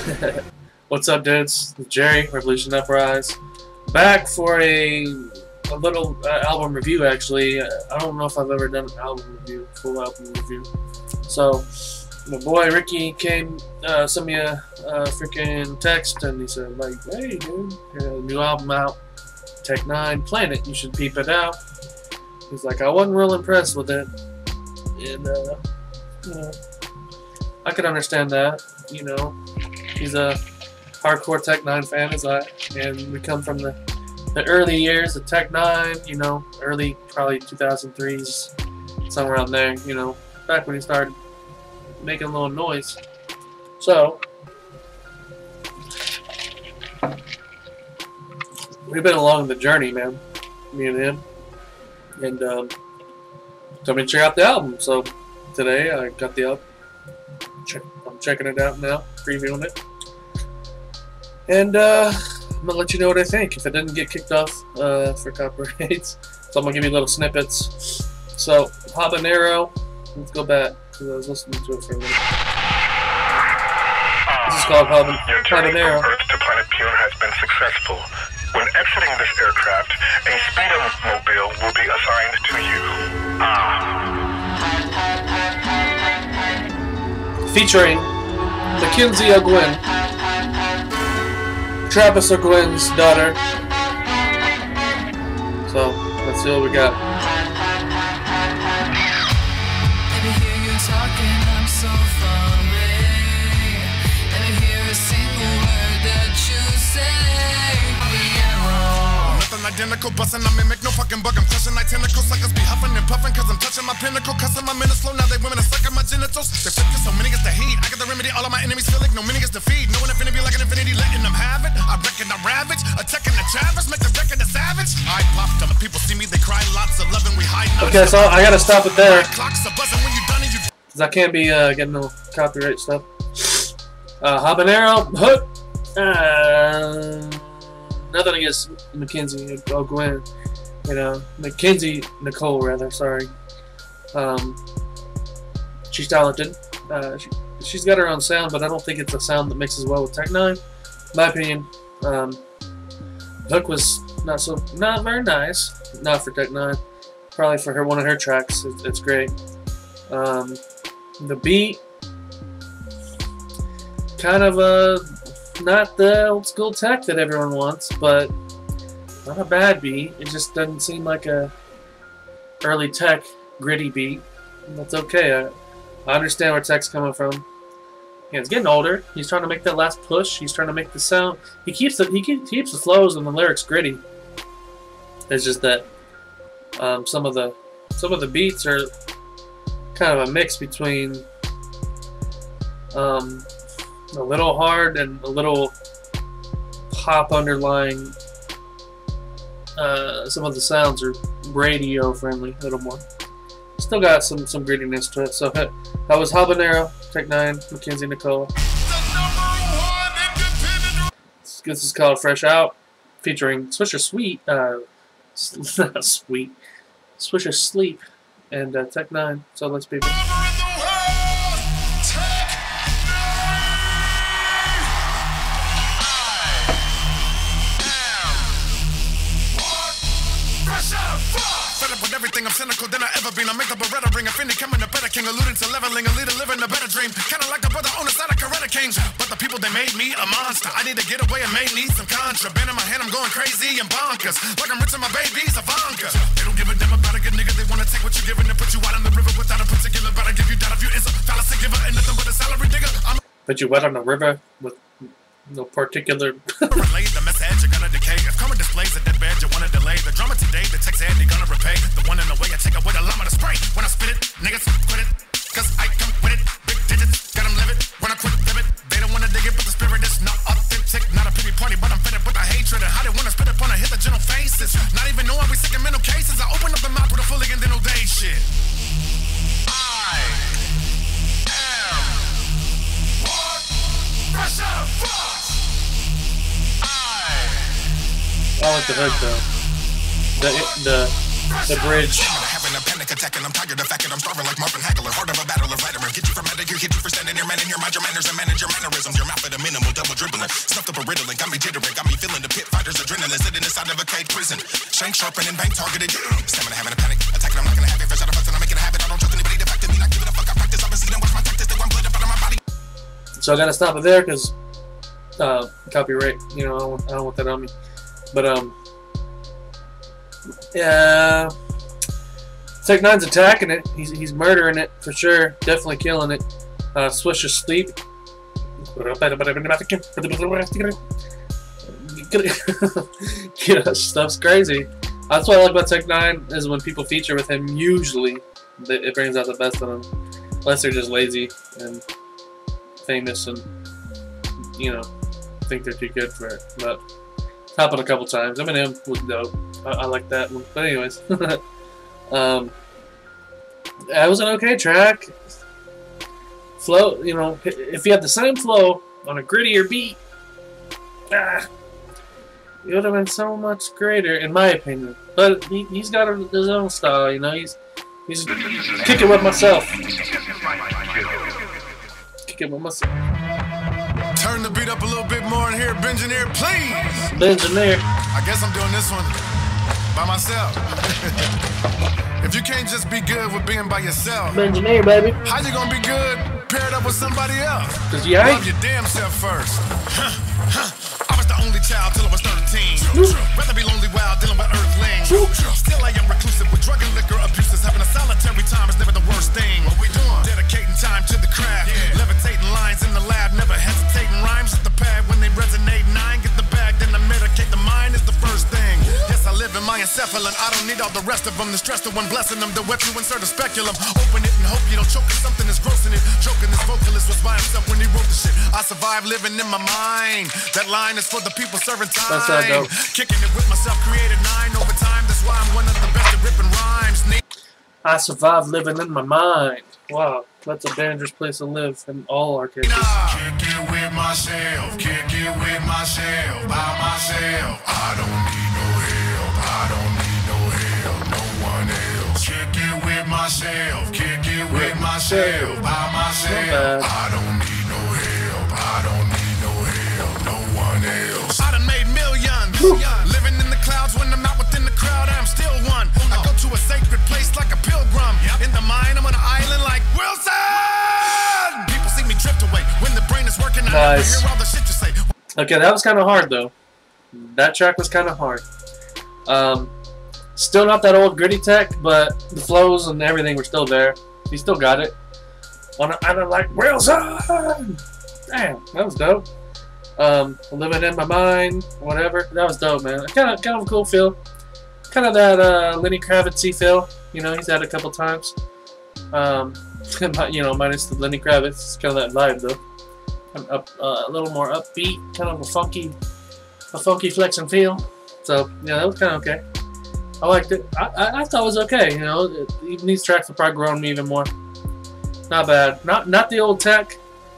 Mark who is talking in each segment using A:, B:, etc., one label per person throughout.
A: What's up, dudes? It's Jerry, Revolution Uprise, back for a little album review. Actually, I don't know if I've ever done an album review, full album review. So, my boy Ricky sent me a freaking text, and he said, like, "Hey, dude, a new album out, Tech N9ne Planet. You should peep it out." He's like, I wasn't real impressed with it, and you know, I could understand that. You know, he's a hardcore Tech N9ne fan as I, and we come from the early years of Tech N9ne, you know, early probably 2003s, somewhere around there, you know, back when he started making a little noise. So we've been along the journey, man, me and him, and told me to check out the album. So today I got the album. I'm checking it out now, previewing it. And I'm gonna let you know what I think if it didn't get kicked off for copyrights. So I'm gonna give you little snippets. So Habanero, let's go back because I was listening to it for a minute. This is called Habanero.
B: Your journey from Earth to Planet Pune has been successful. When exiting this aircraft, a speedomobile will be assigned to you.
A: Featuring Mackenzie O'Gwen, Travis O'Gwen's daughter. So let's see what we got.
C: Let me hear you talking, I'm so far away. Let me hear a single word that you say.
D: Nothing identical, bustin', I mimic no fucking bug. I'm crushing like tentacles, suckers be huffing and puffing, cause I'm touching my pinnacle, cussing my minutes slow. Now they women are sucking my genitals. They flip so many is the heat. I got the remedy, all of my enemies feel like no mini is defeat. No infinity be like an infinity, letting them have it. I reckon I ravage, attacking the Travis, make the record a savage. I popped them, people see me, they cry lots of loving, we hide.
A: Okay, so I gotta stop it there,
D: clocks are buzzing when you done and you.
A: cause I can't be getting no copyright stuff. Habanero, hook. Nothing against Mackenzie O'Gwen, you know, Mackenzie Nicole rather. Sorry. She's talented. She's got her own sound, but I don't think it's a sound that mixes well with Tech N9ne. In my opinion, hook was not very nice. Not for Tech N9ne. Probably for one of her tracks, it's great. The beat, kind of not the old school tech that everyone wants, but not a bad beat. It just doesn't seem like a early Tech gritty beat. That's okay. I understand where Tech's coming from. Yeah, he's getting older. He's trying to make that last push. He's trying to make the sound. He keeps the flows and the lyrics gritty. It's just that some of the beats are kind of a mix between a little hard and a little pop underlying. Some of the sounds are radio friendly, a little more. Still got some grittiness to it. So that was Habanero, Tech N9ne, Mackenzie Nicole. This is called Fresh Out, featuring Swisher Sweet, Swisher Sleep, and Tech N9ne. So let's be.
D: Everything I'm cynical than I ever been. I make the Beretta ring, a Fendi coming a better king, alluding to leveling, a leader living a better dream. Kinda like a brother on the side of Coretta Kings. But the people, they made me a monster. I need to get away and may need some contraband in my hand. I'm going crazy and bonkers, like I'm rich and my baby's Ivanka. They don't give a damn about a good nigga. They wanna take what you're giving and put you out on the river without a particular. But I give you that if you is a fallacy giver and nothing but a salary digger.
A: Put you wet on the river with no particular.
D: Relay the message, you're gonna decay. If karma displays a dead bed, you wanna delay the drama today. The text head, they gonna repay. The one in the way I take away the llama to spray. When I spit it, niggas quit it, cause I come with it. Big digits, got them livid. When I quit, live it. They don't wanna dig it, but the spirit is not authentic. Not a pity party, but I'm fed up with the hatred. And how they wanna spit upon and hit the general faces. Not even knowing we sick in mental cases. I open up the mouth with a fully and then all day shit. I am what? Fresh out of Fox.
A: I like the hook though. The bridge.
D: having a panic attack, and I'm tired of fact that I'm starving like Marvin Hagler. Heart of a battle of Vladimir. Get you from out of here, hit you for standing there, man in your mind, your manners and manage your mannerisms. Your mouth at a minimal, double dribbling. Stuffed up a riddling, got me jittering, got me feeling the pit fighters adrenaline, sitting inside of a cage prison. Shank sharpening, bank targeted. Stamina having a panic attack, and I'm not gonna have it. Fresh out of fuss, and I'm making a habit. I don't trust anybody. The fact of me not giving a fuck, I practice. I've been seeing watch my tactics, they want blood up out of my body.
A: So I gotta stop it there because copyright. You know, I don't want that on me. But yeah, Tech N9ne's attacking it. He's murdering it for sure. Definitely killing it. Swish of sleep. Yeah, stuff's crazy. That's what I like about Tech N9ne is when people feature with him. Usually, it brings out the best of them, unless they're just lazy and famous and you know think they're too good for it. But it's happened a couple times. Eminem was dope. I like that one. But anyways, that was an okay track. Flow, you know, if you had the same flow on a grittier beat, it would have been so much greater, in my opinion. But he's got his own style, you know. He's kicking with myself. Kicking with myself.
D: Turn the beat up a little bit more in here, Benjineer, please.
A: Benjineer.
D: I guess I'm doing this one by myself. If you can't just be good with being by yourself,
A: Benjineer, baby.
D: How you gonna be good paired up with somebody else?
A: Cause you ain't.
D: Love your damn self first. I was the only child till I was 13. Rather be lonely while dealing with earthlings. Still I am reclusive with drug and liquor abuses. Having a solitary time is never the worst thing. What we doing? Dedicating time to the craft. Levitating lines in the lab. Never hesitating rhymes at the pad when they resonate. 9 get the bag, then I medicate. The mind is the first thing. Yes, I live in my encephalon. I don't need all the rest of them. The stress the one blessing them. The web you insert a speculum. Open it and hope you don't choke on something that's gross in it. Joking, this vocalist was by himself when he wrote the shit. I survive living in my mind. That line is for the people serving time.
A: That's that dope.
D: Kicking it with myself, created 9 over time. That's why I'm one of the best at ripping rhymes.
A: I survive living in my mind. Wow, that's a dangerous place to live in all our cases.
D: Kick it with myself, kick it with myself, by myself. I don't need no help, I don't need no help, no one else. Kick it with myself, kick it with myself, by myself. I don't need no help, I don't need no help, no one else. I done made millions, living in the clouds when I'm out within the crowd, I'm still one. I go to a sacred place like a pilgrim. In the mind, I'm on an island like Wilson. People see me drift away when the brain is working. I never hear all the shit you say.
A: Okay, that was kind of hard though. That track was kind of hard. Still not that old gritty Tech, but the flows and everything were still there. He still got it. On an island like Wilson. Damn, that was dope. Living in my mind, whatever. That was dope, man. Kind of a cool feel. Kind of that Lenny Kravitz-y feel. You know, he's had a couple times. You know, minus the Lenny Kravitz. It's kind of that vibe though. A little more upbeat, kind of a funky flex and feel. So yeah, that was kind of okay. I liked it. I thought it was okay. You know, even these tracks have probably grown me even more. Not bad. Not the old Tech,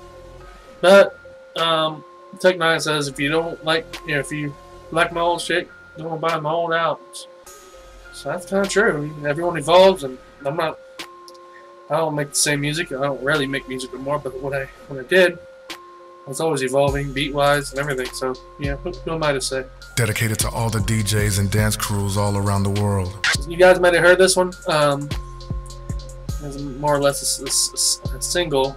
A: but Tech N9ne says if you don't like, you know, if you like my old shit, you don't buy my old albums. So that's kind of true. Everyone evolves, and I don't make the same music. I don't really make music anymore, but when I did, I was always evolving, beat-wise and everything. So yeah, who am I to say?
D: Dedicated to all the DJs and dance crews all around the world.
A: You guys might have heard this one. It's more or less a single,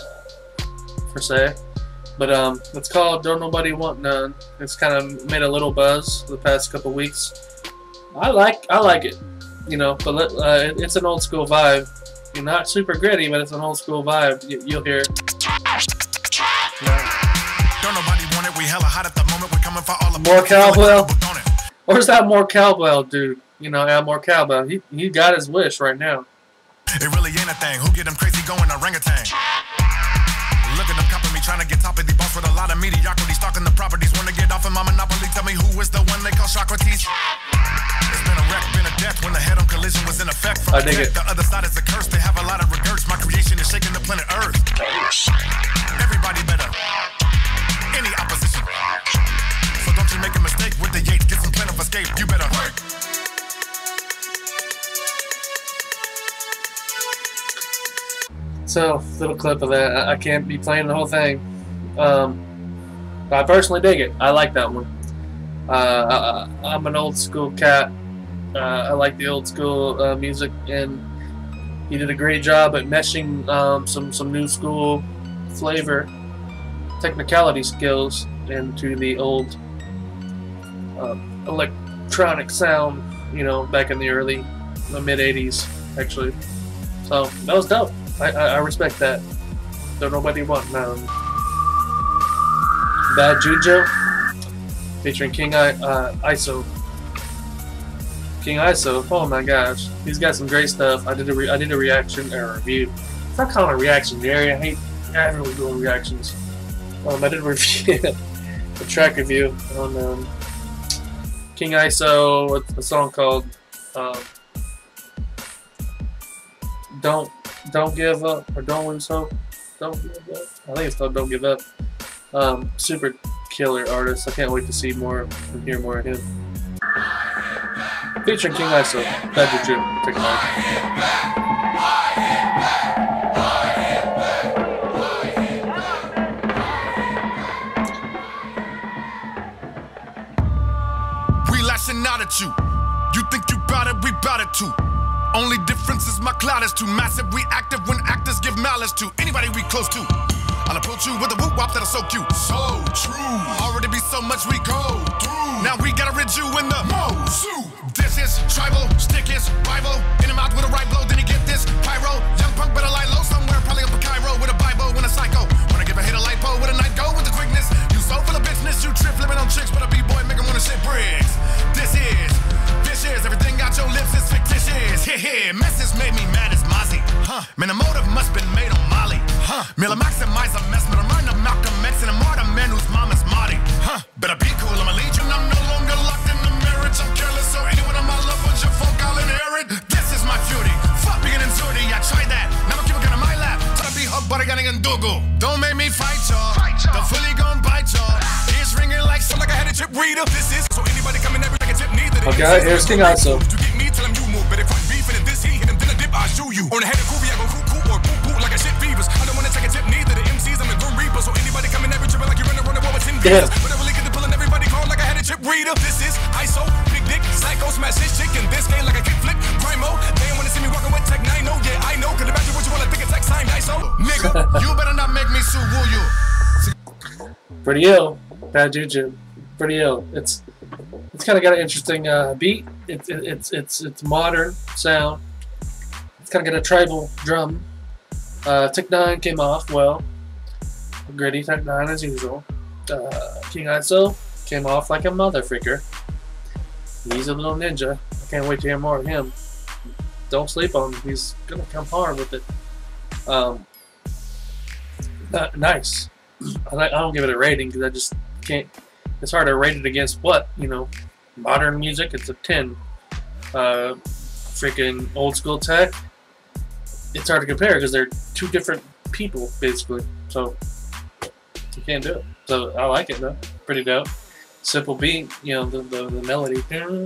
A: per se. But it's called Don't Nobody Want None. It's kind of made a little buzz the past couple weeks. I like it, you know, but it's an old school vibe. You're not super gritty, but it's an old school vibe. You'll hear it.
D: Don't nobody want it. We hella hot at the moment. We're coming for all the
A: more cowbell. Where's that more cowbell, dude? You know, yeah, more cowbell. He got his wish right now.
D: It really ain't a thing. Who get them crazy going orangutan? Look at them copping me, trying to get top of the boss with a lot of mediocrity. Stalking the properties, want to get off of my monopoly. Tell me who is the one they call Socrates. It's been a wreck, been a death when the head-on collision was in effect. From
A: I dig it.
D: The other side is a curse. They have a lot of regrets. My creation is shaking the planet Earth. Everybody better. Any opposition. So don't you make a mistake with the Yates. Get some plan of escape. You better work.
A: So, little clip of that. I can't be playing the whole thing. I personally dig it. I like that one. I'm an old school cat. I like the old school music, and he did a great job at meshing some new school flavor, technicality skills into the old electronic sound, you know, back in the mid 80s, actually. So that was dope. I respect that. Don't nobody want Bad Juju featuring King ISO. King ISO, oh my gosh, he's got some great stuff. I did a reaction or review. It's not calling a reaction, Jerry. I hate everyone doing reactions. I did a review, a track review on King ISO, a song called Don't Give Up, or Don't Lose Hope. Don't Give Up. I think it's called Don't Give Up. Super killer artist. I can't wait to see more and hear more of him. Featuring King ISO, Bad Juju, Tech N9ne.
D: We lashing out at you. You think you bout it, we bout it too. Only difference is my cloud is too massive. We active when actors give malice to anybody we close to. I'll approach you with a whoop wop that'll soak you. So true. Already be so much we go through. Now we gotta rid you in the most. This is tribal, stick is rival. In the mouth with a right blow, then you get this pyro. Young punk better lie low somewhere, probably up in Cairo with a Bible and a psycho. Wanna give a hit a lipo with a knife, go with the quickness. You so full of business, you trip flipping on chicks, but a b-boy make 'em wanna shit bricks. This is vicious, everything out your lips is fictitious. Heh messes made me mad as Mozzie. Man, the motive must been made on Molly. Miller maximize a mess, but I'm running up Malcolm X and I'm more the man whose mama's Marty. Better be cool, I'm a legion, I'm no longer locked in the marriage. I'm careless, so anyone on my love bunch of folk I'll inherit. This is my beauty, fuck being in Zuri, I tried that. Now I'm keeping on my lap, try to be hot, but I gotta get Dougal. Don't make me fight y'all, the fully gon' bite y'all. Ears ringing like something like I had a chip reader. This is, so anybody coming every like a tip neither.
A: Okay, here's King ISO.
D: You get me till I'm you move, but if I'm beefing and this heat hit him, then I dip, I shoot you. On the head of Kobe, I go cool or poo like a shit fevers. I don't wanna take a tip neither. The MCs, I'm the Grim Reaper, so anybody coming every tripping like you're running war with 10 beers. Whatever lick it, pulling everybody call like I had a chip reader. This is ISO, big dick, psycho, smash his chick in this game like a kickflip. Primo, they don't wanna see me walking with Tech N9ne, no, yeah, I know. Could imagine what you wanna think of Tech signed ISO. Nigga, you better not make me sue, will you?
A: Pretty ill, Bad Juju. Pretty ill. It's kind of got an interesting beat. It's modern sound. It's kind of got a tribal drum. Tech N9ne came off well. Gritty Tech N9ne as usual. King ISO came off like a motherfreaker. He's a little ninja. I can't wait to hear more of him. Don't sleep on him. He's gonna come hard with it. Nice. I don't give it a rating because I just can't. It's hard to rate it against what, you know, modern music. It's a 10. Freaking old school tech. It's hard to compare because they're two different people basically. So you can't do it. So I like it though. Pretty dope. Simple beat. You know, the melody.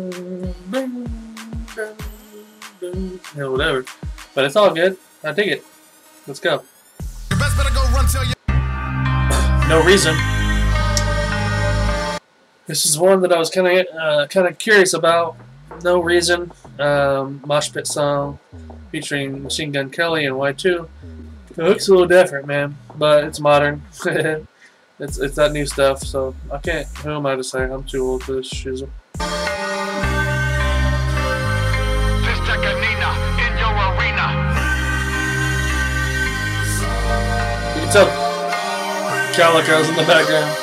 A: You know, whatever. But it's all good. I dig it. Let's go.
D: You best better go run till you.
A: No Reason. This is one that I was kind of curious about. No Reason, mosh pit song featuring Machine Gun Kelly and Y2. It looks a little different, man, but it's modern. it's that new stuff, so I can't. Who am I to say? I'm too old for this shizzle.
B: This Tech N9ne in your arena.
A: You can tell Calico's in the background.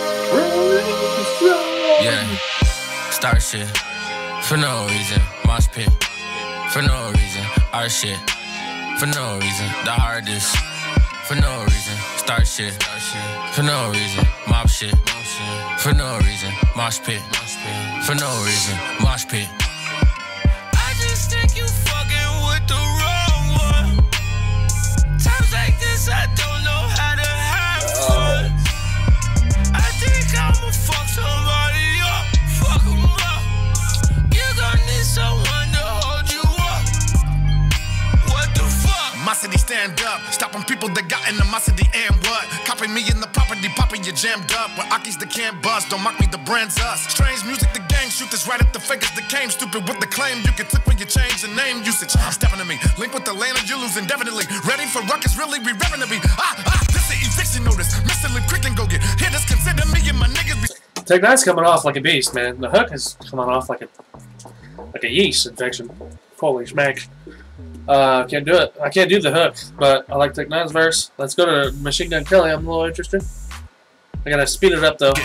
E: Yeah, start shit for no reason. Mosh pit for no reason. Our shit for no reason. The hardest for no reason. Start shit for no reason. Mob shit for no reason. Mosh pit for no reason. Mosh pit. I just think you fucking with the wrong one. Times like this, I don't know how to have fun. I think I'ma fuck somebody up, fuck 'em up. You gon' need someone to hold you up. What the fuck?
D: My city stand up, stop them what? Copy me in the property, popping you jammed up. With Aki's the can't bust, don't mock me, the brand's us. Strange music, the gang shoot this right at the fakers that came. Stupid with the claim, you can click when you change the name usage. Stepping to me, link with the land and you lose indefinitely. Ready for ruckus, really we revving to be. This is eviction notice. Mr. Lip quick and go get. Here, just consider me and my niggas be.
A: Tech N9ne's coming off like a beast, man. The hook is coming off like a yeast infection. Holy smack. Can't do it. I can't do the hook, but I like Tech N9ne's verse. Let's go to Machine Gun Kelly. I'm a little interested. I gotta speed it up though.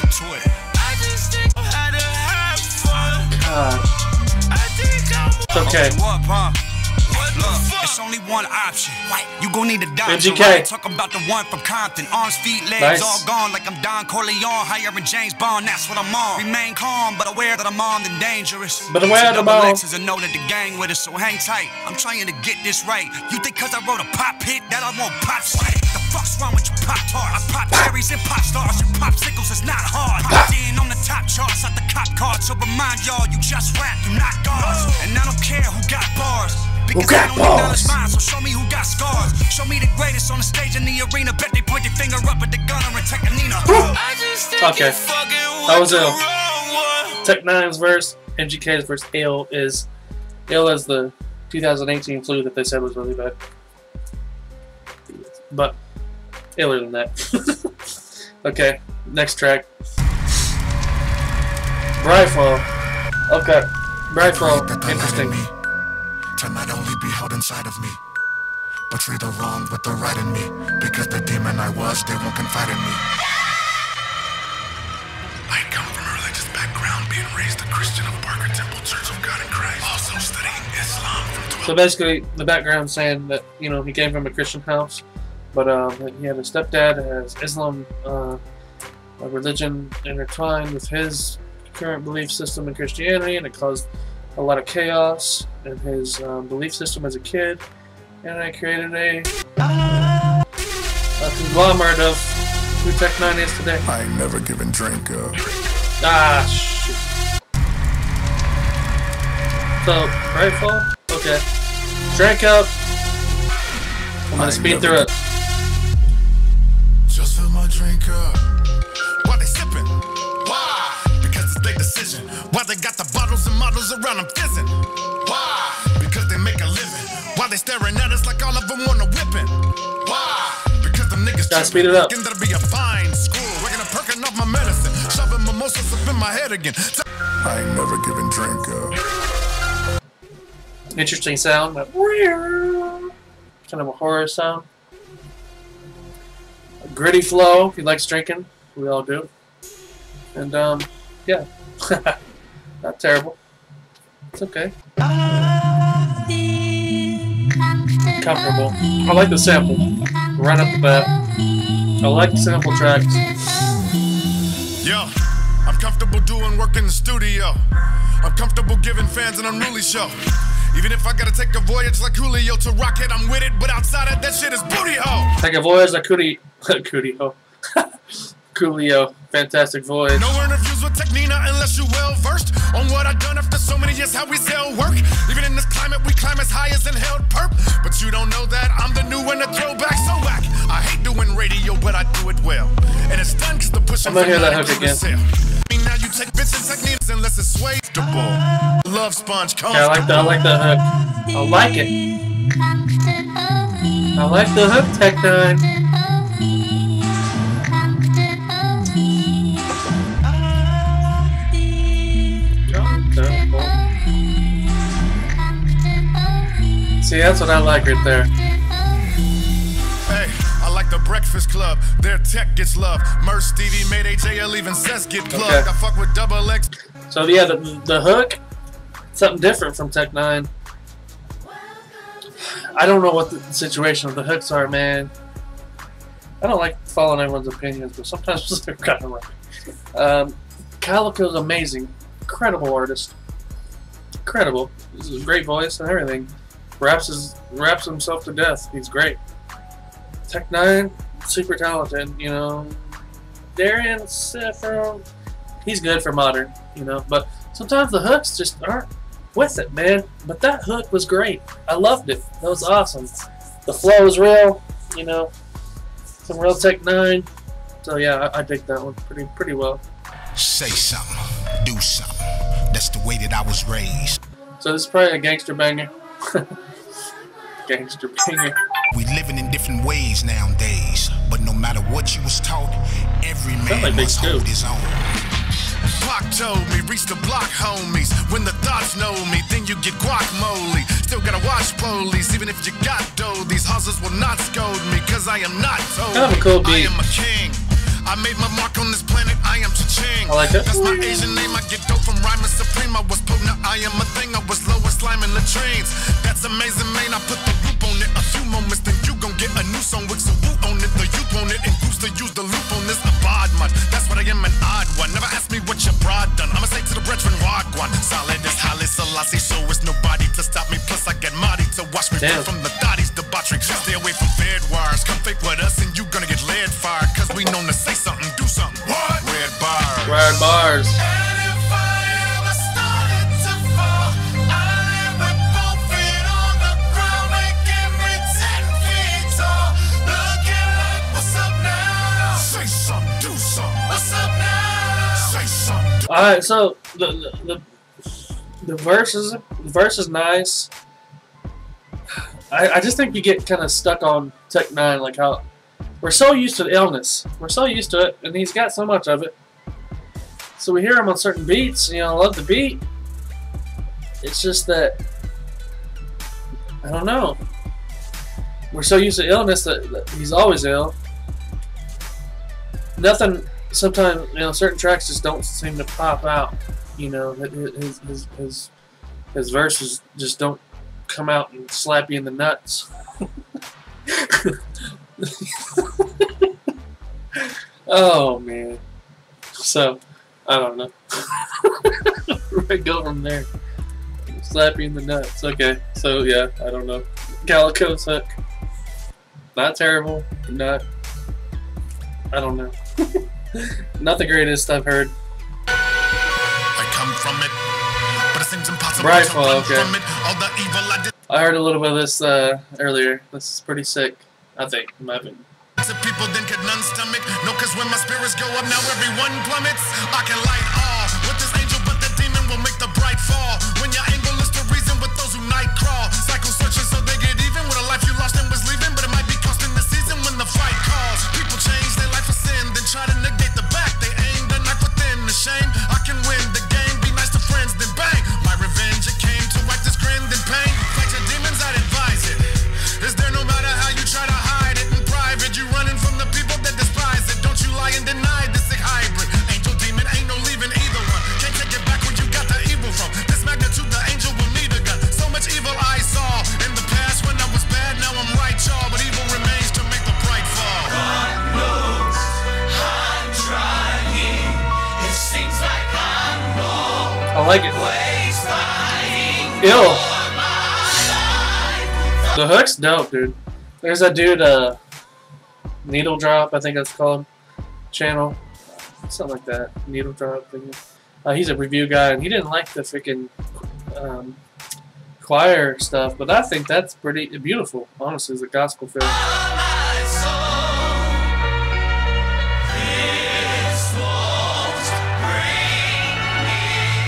A: It's okay.
F: Look, it's only one option. You gon' need a doctor.
A: MGK.
F: Talk about the one from Compton. Arms, feet, legs,
A: Nice.
F: all gone like I'm Don Corleone. Hiring James Bond, that's what I'm on. Remain calm, but aware that I'm armed and dangerous.
A: But aware that I'm armed.
F: Is a know that the gang with us, so hang tight. I'm trying to get this right. You think cause I wrote a pop hit that I won't pop shit? The fuck's wrong with your pop tarts? I pop cherries and pop stars. Your popsicles is not hard. Being on the top charts at the cop card. So remind y'all, you just rap, you not guards. And I don't care who got bars. Because I don't acknowledge mine, so show me who got scars. Show me the greatest on the stage in the arena. Bet they point their finger up at the gunner and Tech N9ne.
A: Okay. That was ill. Tech N9ne's verse, MGK's verse, ill is the 2018 flu that they said was really bad. But iller than that. Okay, next track. Bright Flow. Okay. Bright Flow. Interesting.
D: To not only be held inside of me, but see the wrong with the right in me. Because the demon I was, they won't confide in me. I come from a religious background, being raised a Christian of Barker Temple Church of God in Christ. Also studying Islam from 12.
A: So basically, the background saying that, you know, he came from a Christian house, but he had a stepdad that has Islam a religion intertwined with his current belief system in Christianity, and it caused a lot of chaos in his belief system as a kid, and I created a conglomerate of who Tech N9ne is today.
D: I ain't never given drink up.
A: Ah, shit. So, Brightfall? Okay. Drink up. I'm gonna speed through it.
D: Just fill my drink up. Why they sipping? Why? Because it's their decision. Why they got the bottles and models around them fizzing? Why? Because they make a living. Why they staring at us like all of them want a whipping? Why? Because them niggas
A: gotta speed it up.
D: That'll be a fine school. Waking up, perking off my medicine. Shoving mimosas up in my head again. I ain't never giving drink up.
A: Interesting sound. Kind of a horror sound. A gritty flow. If he likes drinking, we all do. And yeah. Not terrible. It's okay. Comfortable. I like the sample. Right up the bat. I like the sample tracks.
D: Yo, I'm comfortable doing work in the studio. I'm comfortable giving fans an unruly show. Even if I gotta take a voyage like Julio to rock it, I'm with it. But outside of that shit is booty hole.
A: Take a voyage like Coolio. Coolio. Fantastic voyage.
D: No interviews with Tech N9ne unless you well versed on what I done after so many years, how we sell work. Even in this climate, we climb as high as inhaled perp. But you don't know that I'm the new and the throwback so whack. I hate doing radio, but I do it well. And it's done cause the push
A: I'm gonna hear that hook again.
D: Now you take bits and techniques unless it's swadeable. Love sponge comes.
A: Yeah, I like the hook. I like it. I like the hook, Tech N9ne. See, that's what I like right there.
D: Hey, I like the Breakfast Club. Their tech gets love. Merce, Stevie, made AJL, even Sess get plugged.
A: Okay.
D: I fuck with Double X.
A: So yeah, the hook, something different from Tech N9ne. I don't know what the situation of the hooks are, man. I don't like following everyone's opinions, but sometimes they're kind of right. Calico's amazing, incredible artist, incredible. He's a great voice and everything. Raps himself to death. He's great. Tech N9ne, super talented. You know, Darian Sifron, he's good for modern. You know, but sometimes the hooks just aren't with it, man. But that hook was great. I loved it. That was awesome. The flow was real. You know, Some real Tech N9ne. So yeah, I dig that one pretty well.
D: Say something, do something. That's the way that I was raised.
A: So this is probably a gangster banger. Gangster banger.
D: We living in different ways nowadays, but no matter what you was taught, every man
A: like
D: must
A: Big
D: hold
A: Stu.
D: his own.
G: Pac told me, reach the block, homies. When the thoughts know me, then you get guacamole. Still gotta watch police, even if you got dough. These hustlers will not scold me, cause I am not told.
A: Kind of a cool
G: I
A: beat.
G: am a king. I made my mark on this planet, I am cha-ching.
A: I like it.
G: That's my Asian name, I get dope from rhyming supreme. I was potent, I am a thing, I was low and slime in latrines. That's amazing, man, I put the loop on it. A few moments, then you gon' get a new song with some woo on it. The youth on it, and groups to use the loop on this. A bod man, that's what I am, an odd one. Never ask me what your broad done. I'ma say to the brethren, wagwan. Solid as Haile Selassie, so it's nobody to stop me. Plus I get Marty to watch me
A: Damn.
G: from the thotties debauchery. Stay away from fed wires, come fake with us and you gonna get lead fire. Cause we known to say something, do something. What? Red bars.
A: Red bars.
C: And if I ever started to fall, I would both feet on the ground, making me 10 feet tall. Looking like, what's up now?
D: Say something, do something.
C: What's up now?
D: Say something, do
A: Alright, so the verse is nice. I just think you get kind of stuck on Tech N9ne, like how we're so used to the illness. We're so used to it, and he's got so much of it. So we hear him on certain beats, you know, I love the beat. It's just that, I don't know. We're so used to illness that he's always ill. Nothing, sometimes, you know, certain tracks just don't seem to pop out. You know, his verses just don't come out and slap you in the nuts. Oh man. So I don't know. Where I go from there? Slap you in the nuts. Okay. So yeah, I don't know. Calico's Hook. Not terrible. Not. I don't know. Not the greatest I've heard.
G: I come from it, but it seems impossible
A: Right,
G: to
A: well,
G: run
A: okay.
G: from it. All the evil I did
A: I heard a little bit of this earlier. This is pretty sick. I think, in my opinion.
G: to people then could none stomach. No, cause when my spirits go up, now everyone plummets. I can light all with this angel, but the demon will make the bright fall. When your angle is the reason with those who night crawl. Cycle searching so they get even with a life you lost and was leaving, but it might be costing the season when the fight calls. People change their life for sin, then try to negate the back. They aim the knife within the shame. I can win the game, be nice to friends, then bang. My revenge, it came to wipe this grin, then pain. Fight your demons, I'd advise it. Is there no matter how you try to hide it in private? You running from the people that despise it. Don't you lie and deny this sick hybrid. Angel demon, ain't no leaving either one. Can't take it back where you got the evil from. This magnitude, the angel will need a gun. So much evil I saw in the past when I was bad. Now I'm right, y'all. But evil remains to make the bright fall.
C: God knows I'm trying. It seems like I'm
A: I like it.
C: always fighting
A: Ill.
C: for my life.
A: The hook's dope, dude. There's that dude, Needle Drop, I think that's called, channel, something like that. Needle Drop thing. He's a review guy, and he didn't like the freaking choir stuff, but I think that's pretty beautiful. Honestly, it's a gospel film.
C: My soul, this won't bring me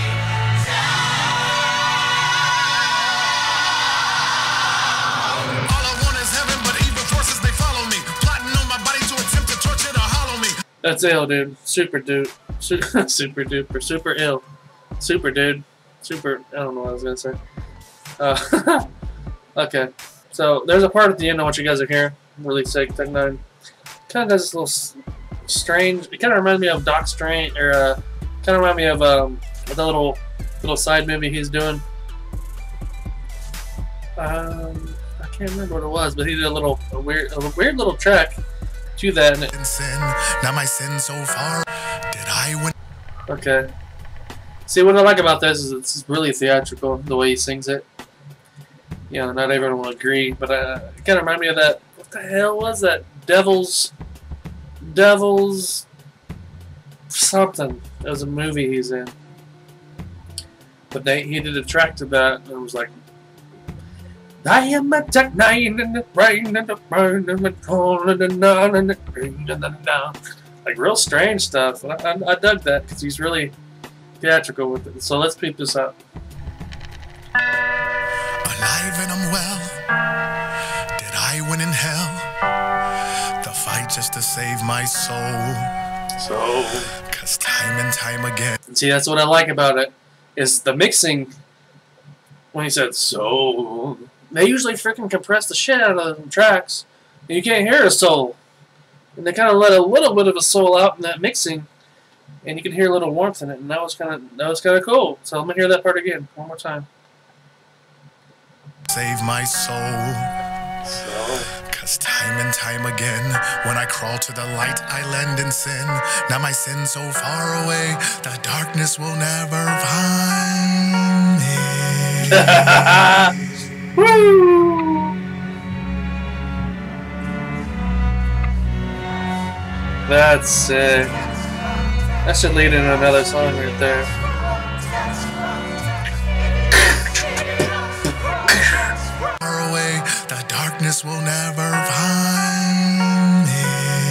C: down.
G: All I want is heaven, but evil forces, they follow me. Plotting on my body to attempt to torture to hollow me.
A: That's ill, dude. Super dude. Super duper. Super ill. Super dude. Super. I don't know what I was gonna say. Okay. So there's a part at the end of what you guys are hearing. Really sick. Tech N9ne. Kind of does this little strange. It kind of reminds me of Doc Strange, or kind of reminds me of the little side movie he's doing. I can't remember what it was, but he did a weird little track to that. And
G: In sin, now my sin so far. Did I win?
A: okay. See, what I like about this is it's really theatrical, the way he sings it. You know, not everyone will agree, but it kind of reminds me of that. What the hell was that? Devil's something. It was a movie he's in. But he did a track to that, and it was like I am a Tech N9ne in the brain and the brain and the call and the nun and the brain and the nun. Like real strange stuff. I dug that because he's really theatrical with it. So let's peep this out.
G: Alive and I'm well. Did I win in hell? The fight just to save my soul.
A: So,
G: Cause time and time again.
A: see, that's what I like about it. Is the mixing. When he said so, they usually freaking compress the shit out of the tracks, and you can't hear a soul. And they kind of let a little bit of a soul out in that mixing, and you can hear a little warmth in it, and that was kind of cool. So let me hear that part again one more time.
G: Save my soul. Cause time and time again, when I crawl to the light, I land in sin. Now my sin's so far away, the darkness will never find me.
A: Woo! That's sick. That should lead into another song right there.
G: Far away, the darkness will never find me.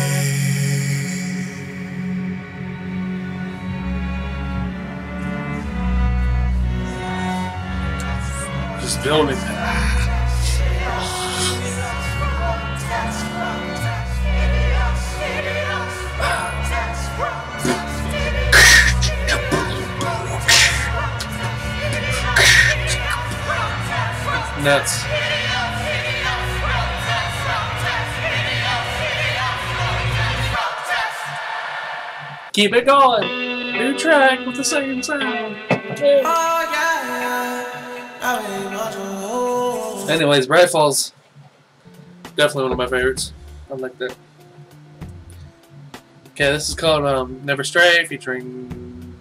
A: Just building. Nuts. Keep it going. New track with the same sound. Yeah. Anyways, Bright Falls. Definitely one of my favorites. I like that. Okay, this is called Never Stray featuring.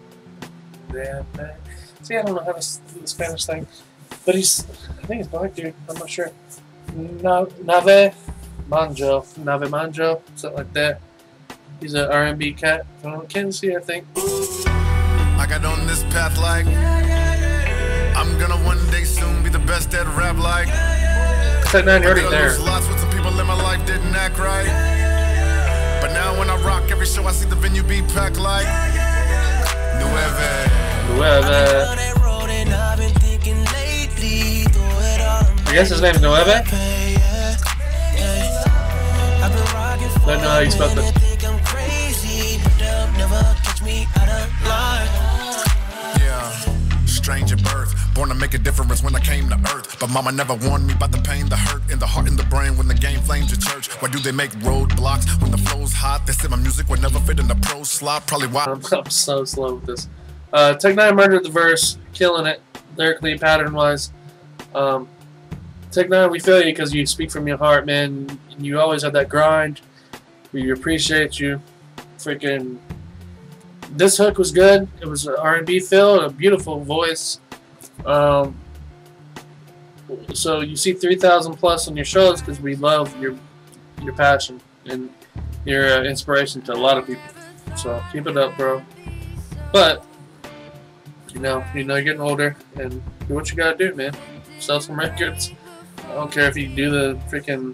A: See, I don't know how to do the Spanish thing. But I think he's black, dude. I'm not sure. Nave Manjo, something like that. He's an R&B cat from Kansas City, I think.
G: I got on this path like I'm gonna one day soon be the best at rap like.
A: Tech N9ne already there.
G: Lots with some people in my life didn't act right. But now when I rock every show, I see the venue be packed like
A: Nueve. I guess his name is Nueve. Don't know how you spelled it.
G: Yeah, strange at birth, born to make a difference when I came to earth. But mama never warned me about the pain, the hurt, in the heart and the brain when the game flames at church. Why do they make roadblocks when the flow's hot? They said my music would never fit in the pro slot. Probably why.
A: I'm so slow with this. Tech N9ne murdered the verse, killing it lyrically, pattern wise. Tech N9ne, we feel you because you speak from your heart, man. You always have that grind. We appreciate you. Freaking, this hook was good. It was an R&B feel, a beautiful voice. So you see 3,000 plus on your shows because we love your passion and your inspiration to a lot of people. So keep it up, bro. But you know you're getting older, and do what you gotta do, man. Sell some records. I don't care if you do the freaking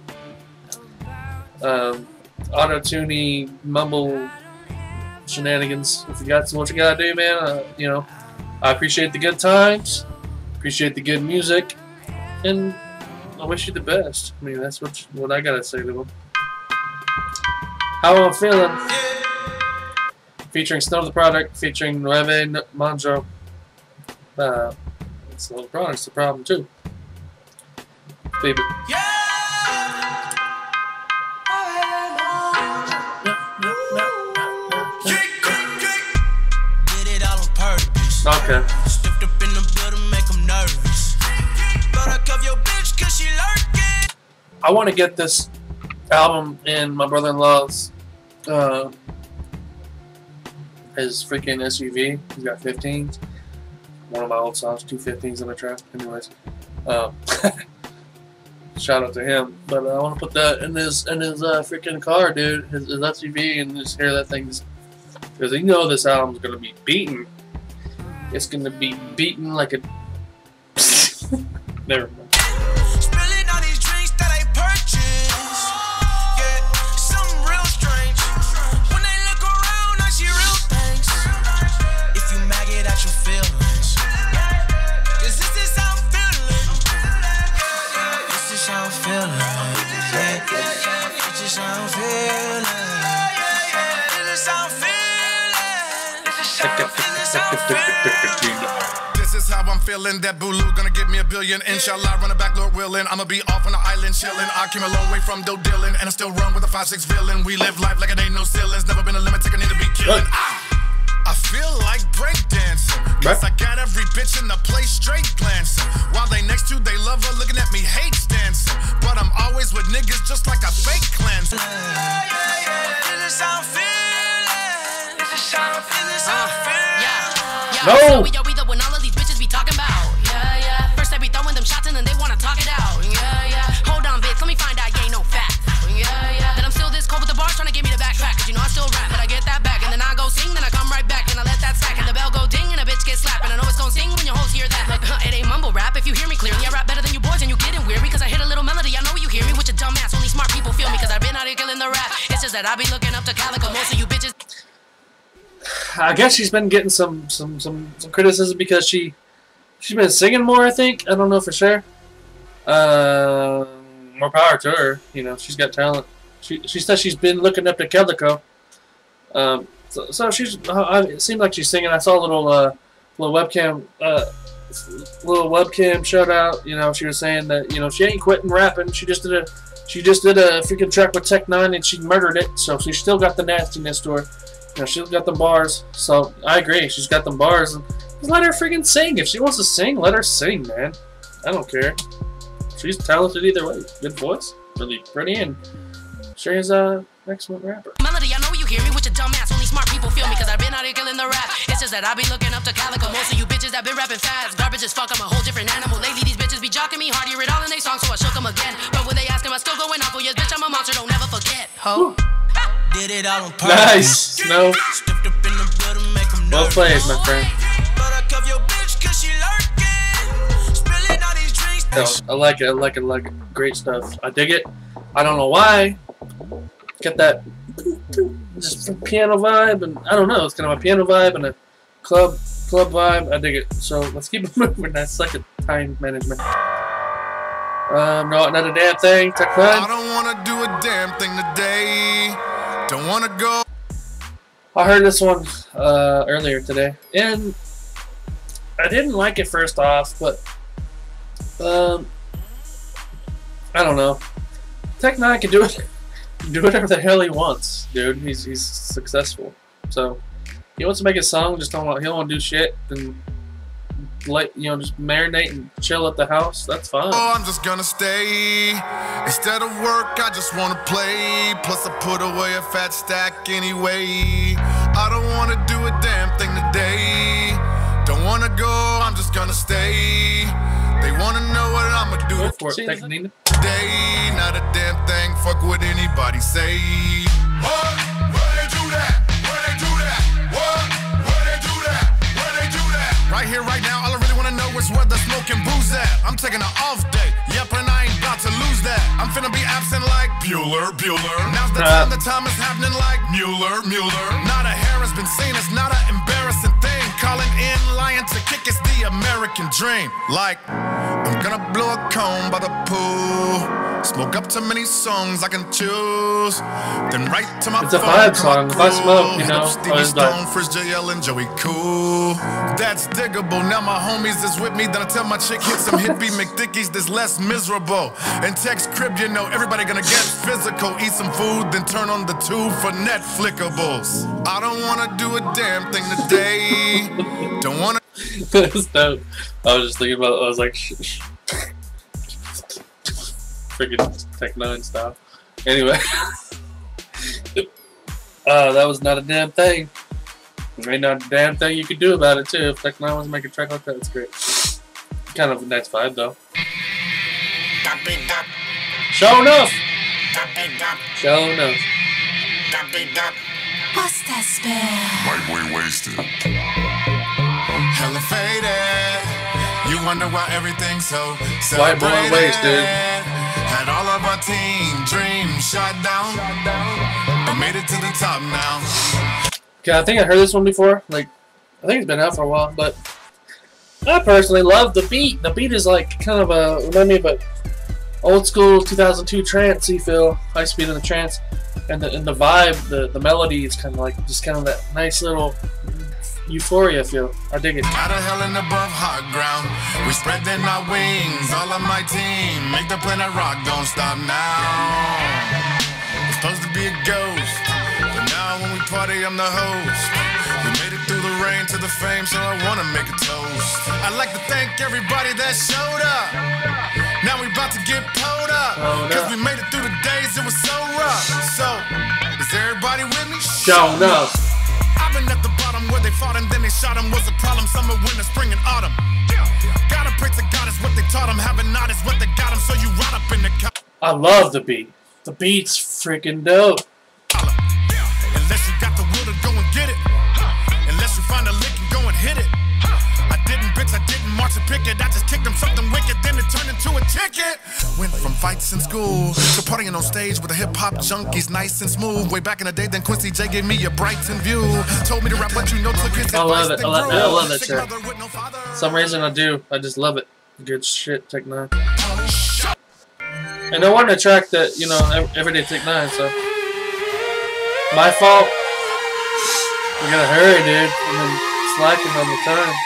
A: auto-tuney mumble shenanigans. If you got what you gotta do, man, you know, I appreciate the good times, appreciate the good music, and I wish you the best. I mean, that's what I gotta say to them. How I'm feeling, featuring Snow the Product, featuring Nueve Manjo. Snow the Product's the problem too. Baby. Okay. I want to get this album in my brother-in-law's his freaking SUV. He's got 15s. One of my old songs, 2 15s in the track. Anyways, shout out to him. But I want to put that in his freaking car, dude. His SUV, and just hear that thing. Because you know this album's gonna be beaten. It's gonna be beaten like a. Never mind.
G: This is how I'm feeling. That Bulu gonna give me $1 billion. Inshallah, run it back, Lord willing. I'ma be off on the island chilling. I came a long way from dope dealing, and I still run with a 5'6" villain. We live life like it ain't no ceilings. Never been a limit, take a need to be killing. I feel like breakdancing, cause I got every bitch in the place straight glancing. While they next to, they love her looking at me, hates dancing. But I'm always with niggas just like a fake cleanser.
H: No! We the one all of these bitches be talking about. Yeah, yeah. First they be throwing them shots and then they wanna talk it out. Yeah, yeah. Hold on, bitch, let me find out you ain't no fat. Yeah, yeah. Then I'm still this cold with the bars trying to get me the backtrack. Cause you know I still rap, but I get that back. And then I go sing, then I come right back. And I let that sack and the bell go ding and a bitch get slapped. And I know it's gonna sing when your hoes hear that. Like, it ain't mumble rap if you hear me clearly. I rap better than you boys and you getting weird. Because I hit a little melody, I know you hear me. Which a dumbass, only smart people feel me. Cause I've been out here killing the rap. It's just that I be looking up to Calico. Most of you bitches.
A: I guess she's been getting some criticism because she's been singing more. I think, I don't know for sure. More power to her. You know, she's got talent. She says she's been looking up to Calico. So she's. It seemed like she's singing. I saw a little webcam shout out. You know, she was saying that she ain't quitting rapping. She just did a freaking track with Tech N9ne and she murdered it. So she still got the nastiness to her. She's got them bars, so I agree. She's got them bars. And just let her freaking sing. If she wants to sing, let her sing, man. I don't care. She's talented either way. Good voice, really pretty, and sure is an excellent rapper.
H: Melody, I know you hear me, which a dumbass. Only smart people feel me, cause I've been out here killing the rap. It's just that I be looking up to Calico. Most of you bitches that been rapping fast, garbage as fuck. I'm a whole different animal. Lately, these bitches be jocking me hard. Hear it all in they songs, so I shook them again. But when they ask him, I still going off. Oh yes, bitch, I'm a monster. Don't never forget. Ho.
F: Did it all on purpose.
A: Nice. No. Well played, my friend. No, I like it. I like it. Great stuff. I dig it. I don't know why. Get that piano vibe, and I don't know. It's kind of a piano vibe and a club vibe. I dig it. So let's keep it moving. That second time management. No, not a damn thing. Tech N9ne.
G: I don't wanna do a damn thing today. Don't wanna go.
A: I heard this one earlier today, and I didn't like it first off, but I don't know. Tech N9ne can do whatever the hell he wants, dude. He's successful, so he wants to make a song. He don't want to do shit and just marinate and chill at the house. That's fine.
G: Oh, I'm just gonna stay. Instead of work, I just wanna play. Plus, I put away a fat stack anyway. I don't wanna do a damn thing today. Don't wanna go, I'm just gonna stay. They wanna know what I'ma do
A: Tech N9ne.
G: today. Not a damn thing, fuck what anybody say. What? Where they do that? Where they do that? What? Where they do that? Where they do that? Right here, right now, all I really wanna know is where the smoke and booze at. I'm taking an off day, yep, and I ain't about to lose that. I'm finna be absent like Bueller. Now's the time is happening like Mueller. Not a hair has been seen, it's not an embarrassing thing. Calling in, lying to kick, it's the American dream. Like, I'm gonna blow a cone by the pool. Smoke up too many songs I can choose. Then right to my
A: It's a vibe song. If I smoke,
G: Stevie Stone, Frizz JL, and Joey Cool. That's diggable. Now my homies is with me. Then I tell my chick hit some hippie McDickies that's less miserable. And text crib, everybody gonna get physical. Eat some food, then turn on the tube for Netflixables. I don't wanna do a damn thing today. Don't wanna.
A: That's dope. I was just thinking about. I was like, freaking Tech N9ne style. Anyway, that was not a damn thing. Ain't not a damn thing you could do about it too. If Tech N9ne was making a track like that, it's great. Kind of a nice vibe though. Show enough. Show enough.
C: What's that spell?
D: White boy wasted.
G: Hella faded. You wonder why everything's so
A: White boy wasted.
G: Had all of our team dreams shot down. I made it to the top now.
A: Okay, I think I heard this one before. Like, I think it's been out for a while, but I personally love the beat. The beat is like kind of remind me of a old school 2002 trancey feel, high speed in the trance, and the vibe, the melody is kind of like just kind of that nice little euphoria feel. I dig it.
G: Out of hell and above hot ground, we spreading our wings. All of my team, make the planet rock, don't stop now. It's supposed to be a ghost, but now when we party, I'm the host. We made it through the rain to the fame, so I wanna make a toast. I'd like to thank everybody that showed up. Now we about to get pulled up, cause we made it through the days, it was so rough. So, is everybody with me?
A: Show enough.
G: I've been at the bottom where they fought and then they shot him. Was a problem, summer, winter, spring, and autumn. Gotta pray to God is what they taught him. Having not is what they got him, so you ride up in the car.
A: I love the beat. The beat's freaking dope.
G: Unless you got the will to go and get it. Unless you find a lick and go and hit it. I didn't, bitch, I didn't march a picket. I just kicked them something wicked, then it turned into a ticket. Went from fights in school to partying on stage with the hip-hop junkies, nice and smooth. Way back in the day, then Quincy J gave me a Brighton view. Told me to rap what you know, took his advice.
A: I love it. I love that
G: track.
A: track. Some reason I do. I just love it. Good shit, Tech N9ne. And I want to track that, you know, everyday Tech N9ne, so. My fault. We gotta hurry, dude. And then slacking on the time.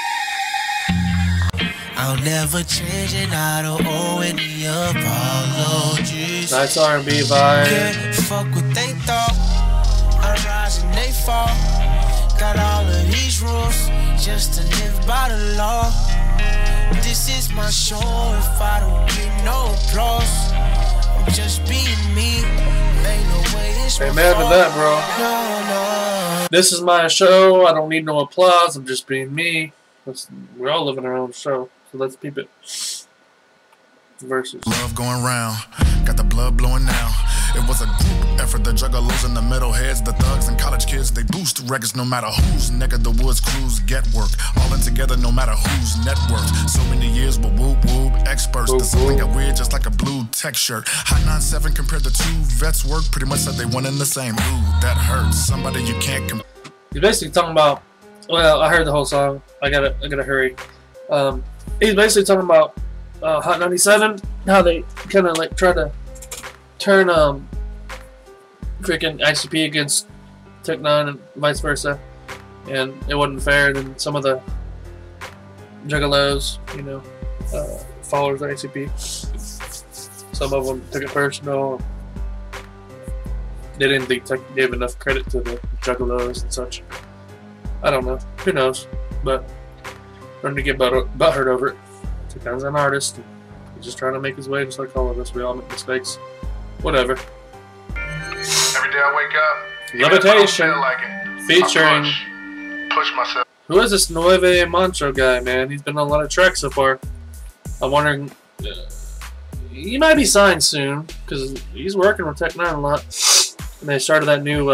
C: I'll never change and I don't owe any apologies.
A: Nice R&B vibe.
C: Can't fuck what they thought. I rise and they fall. Got all of these rules just to live by the law. This is my show if I don't get no applause. I'm just being me. Ain't no way it's
A: Amen to that, bro.
C: No, no.
A: This is my show. I don't need no applause. I'm just being me. We're all living our own show. So let's peep it. Verses.
G: Love going round, got the blood blowing now. It was a group effort, the juggalos and the metalheads, the thugs and college kids, they boost records no matter whose neck of the woods crews get work. All in together no matter whose network. So many years with whoop whoop experts. The something got weird just like a blue tech shirt. Hot 9-7 compared to two vets work. Pretty much said they one in the same. Ooh, that hurts. Somebody you can't
A: He's basically talking about, well, I heard the whole song. I gotta hurry. He's basically talking about Hot 97, how they kind of like try to turn freaking ICP against Tech N9ne and vice versa, and it wasn't fair. Then some of the juggalos, you know, followers of ICP, some of them took it personal. They didn't think Tech gave enough credit to the juggalos and such. I don't know. Who knows? But starting to get butthurt over it. Tech N9ne's an artist. He's just trying to make his way, just like all of us. We all make mistakes. Whatever.
B: Every day I wake up,
A: Levitation,
B: like it,
A: featuring.
B: push myself.
A: Who is this Nueve Mancho guy, man? He's been on a lot of tracks so far. I'm wondering. He might be signed soon because he's working with Tech N9ne a lot. And they started that new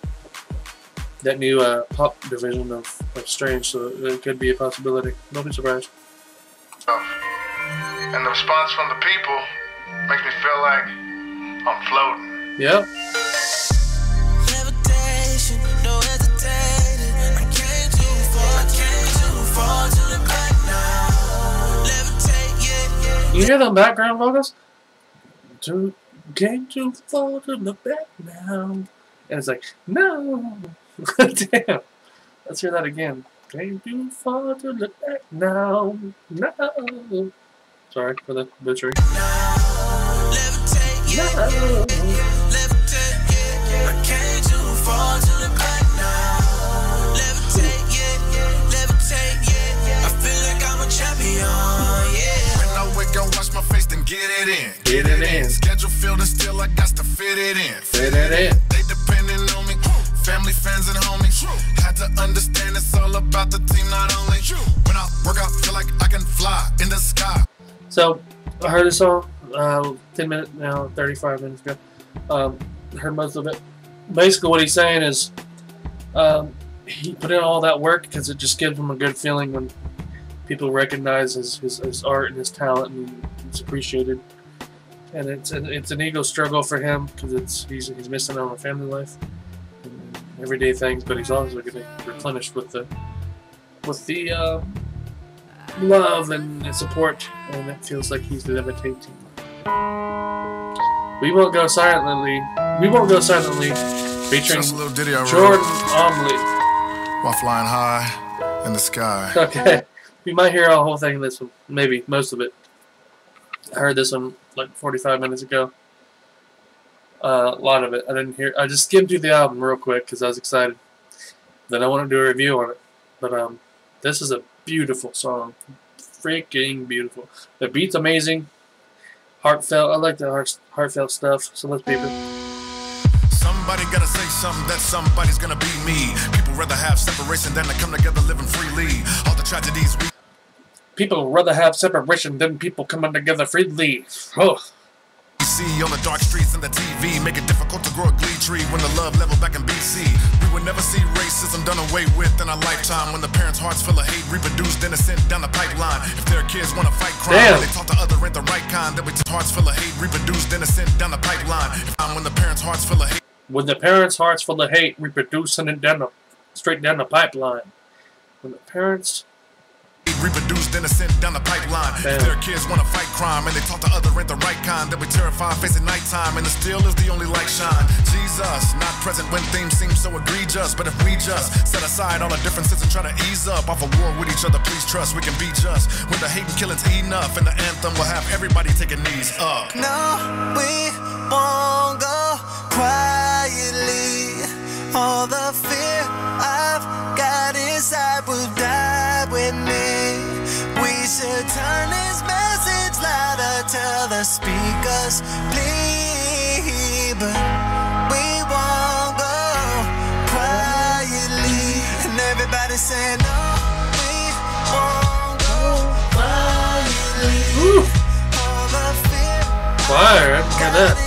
A: pop division of Strange, so it could be a possibility. Don't be surprised.
B: And the response from the people makes me feel like I'm floating.
A: Yep.
C: Levitation, no hesitating. I came too far to look back now. Levitate, yeah.
A: You hear them background vocals? Came too far to look back now. And it's like, no. Damn. Let's hear that again. Came too far to look back now. No. Sorry for the butchery.
C: Levitate, yeah. Levitate, yeah. I came too far to look back now. Levitate, yeah. Levitate, yeah. I feel like I'm a champion, yeah.
G: When I wake up, wash my face, then get it in.
A: Get it in.
G: Schedule filled and still I got to fit it in.
A: Fit it in.
G: They depending on me. Family, friends, and homies. Had to understand it's all about the team, not only. When I work out, feel like I can fly in the sky.
A: So, I heard this song 10 minutes now, 35 minutes ago. I heard most of it. Basically, what he's saying is he put in all that work because it just gives him a good feeling when people recognize his art and his talent and it's appreciated. And it's an ego struggle for him because he's missing out on family life and everyday things, but he's also getting replenished with the love and support, and it feels like he's levitating. We won't go silently. Featuring
G: Just a little ditty I wrote
A: Jordan Omley.
G: while flying high. in the sky.
A: Okay, you might hear a whole thing of this one, maybe most of it. I heard this one like 45 minutes ago. A lot of it I didn't hear. I just skimmed through the album real quick because I was excited. Then I want to do a review on it. But this is a beautiful song, freaking beautiful. The beat's amazing, heartfelt. I like the heartfelt stuff. So let's beep it.
G: Somebody gotta say something that somebody's gonna be me. People rather have separation than to come together living freely. All the tragedies we
A: People rather have separation than people coming together freely. Oh.
G: see on the dark streets and the TV make it difficult to grow a glee tree when the love level back in BC. We would never see racism done away with in our lifetime. When the parents' hearts full of hate, reproduced innocent down the pipeline. If their kids wanna fight crime, they taught the other ain't the right kind. That we hearts full of hate, reproduced innocent down the pipeline. When the parents' hearts full of hate.
A: When the parents' hearts full of hate, reproducing it down straight down the pipeline. When the parents
G: reproduced innocent down the pipeline. If their kids wanna fight crime and they taught the other ain't the right kind, that we terrified facing nighttime and the still is the only light shine. Jesus, not present when things seem so egregious, but if we just set aside all the differences and try to ease up off a war with each other, please trust we can be just. When the hate and killing's enough and the anthem will have everybody taking knees up.
C: No, we won't go quietly. All the fear I've got inside will die with me. We should turn this message louder, tell the speakers please, but we won't go quietly. And everybody say no, we won't go quietly.
A: Woo.
C: All the fear
A: fire, look at that.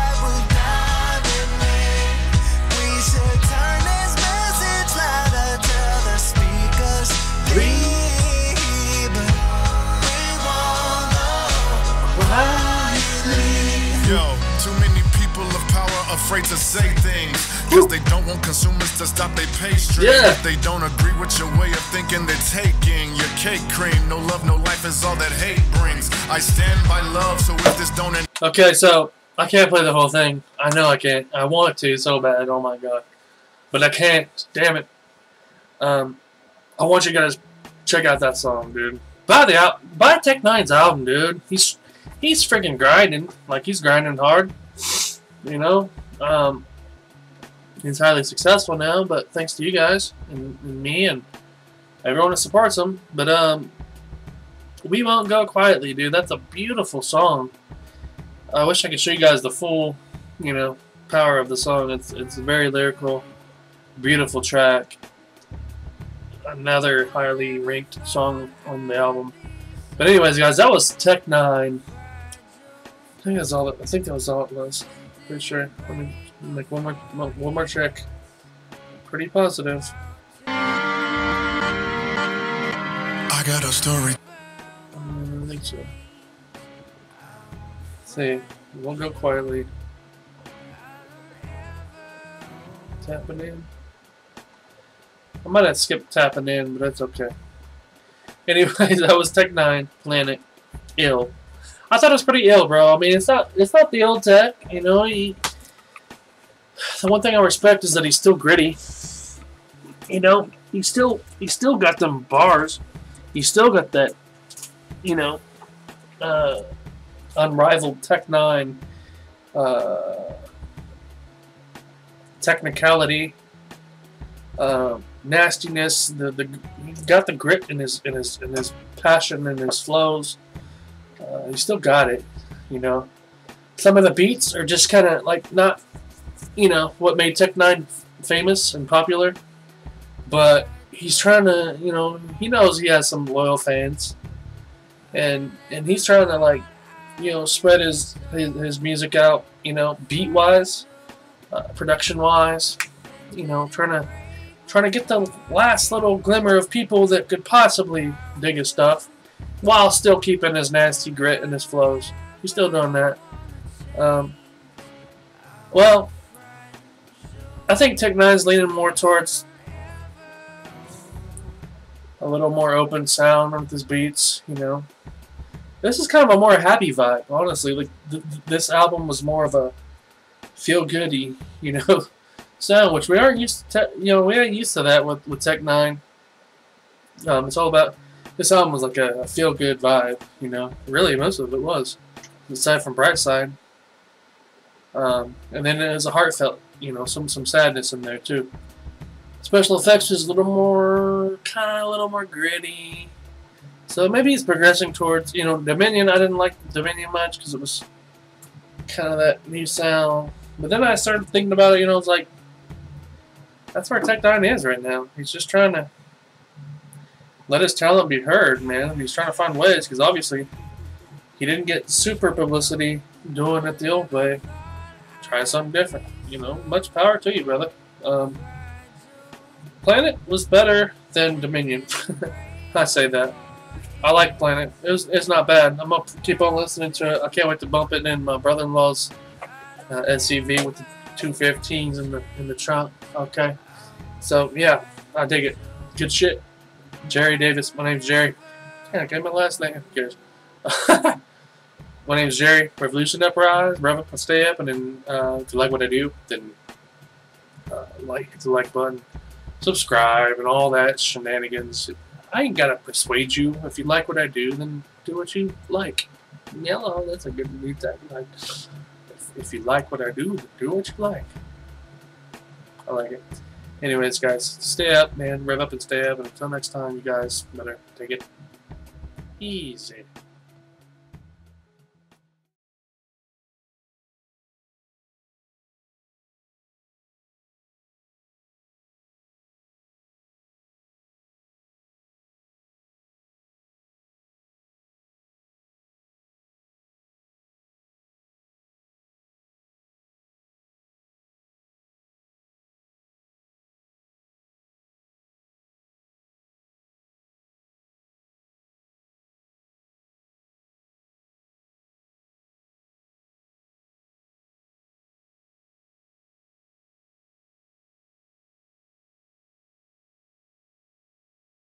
G: Yo, too many people of power afraid to say things because they don't want consumers to stop their pastry. If they don't agree with your way of thinking, they're taking your cake cream. No love, no life is all that hate brings. I stand by love, so if this don't...
A: Okay, so I can't play the whole thing. I know I can't. I want to so bad. Oh my god. But I can't. Damn it. I want you guys to check out that song, dude. Buy Tech N9ne's album, dude. He's freaking grinding. Like, he's grinding hard. You know? He's highly successful now, but thanks to you guys and me and everyone that supports him. But we won't go quietly, dude. That's a beautiful song. I wish I could show you guys the full, you know, power of the song. It's a very lyrical, beautiful track. Another highly ranked song on the album. But anyways, guys, that was Tech N9ne. I think that's all. I think that was all it was. Pretty sure. Let me make one more check. Pretty positive.
G: I got a story.
A: I think so. Let's see, we'll go quietly. Tapping in. I might have skipped tapping in, but that's okay. Anyways, that was Tech N9ne Planet Ill. I thought it was pretty ill, bro. I mean, it's not the old Tech, you know. The one thing I respect is that he's still gritty. You know, he still got them bars. He still got that, you know, unrivaled Tech N9ne technicality, nastiness. He got the grit in his passion and his flows. He still got it, you know. Some of the beats are just kind of like not, you know, what made Tech N9ne famous and popular. But he's trying to, you know, he knows he has some loyal fans, and he's trying to, like, you know, spread his music out, you know, beat wise, production wise, you know, trying to get the last little glimmer of people that could possibly dig his stuff, while still keeping his nasty grit and his flows. He's still doing that. Well, I think Tech N9ne's leaning more towards a little more open sound with his beats, you know. This is kind of a more happy vibe, honestly. Like, this album was more of a feel-goody, you know, sound, which we aren't used to. You know, we ain't used to that with Tech N9ne. It's all about, this album was like a feel-good vibe, you know. Really, most of it was, aside from Bright Side. And then it was a heartfelt, you know, some sadness in there too. Special effects was a little more, kind of a little more gritty. So maybe he's progressing towards, you know, Dominion. I didn't like Dominion much because it was kind of that new sound. But then I started thinking about it, you know, it's like, that's where Tech N9ne is right now. He's just trying to let his talent be heard, man. He's trying to find ways, because obviously he didn't get super publicity doing it the old way. Try something different, you know. Much power to you, brother. Planet was better than Dominion. I say that. I like Planet. It's not bad. I'm gonna keep on listening to it. I can't wait to bump it in my brother-in-law's SUV with the 215s in the trunk. Okay. So yeah, I dig it. Good shit. Jerry Davis. My name's Jerry. Yeah, I gave my last name. Who cares? My name's Jerry. Revolution Uprise. Rev up and stay up. And then if you like what I do, then hit the like button. Subscribe and all that shenanigans. I ain't gotta persuade you. If you like what I do, then do what you like. Yellow, that's a good new tagline. If you like what I do, then do what you like. I like it. Anyways, guys, stay up, man. Rev up and stay up. And until next time, you guys better take it easy.